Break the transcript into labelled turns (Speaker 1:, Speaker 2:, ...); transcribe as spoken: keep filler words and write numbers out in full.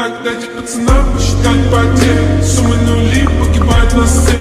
Speaker 1: Так дайте пацанам посчитать потери. Суммы нули погибают на сцене.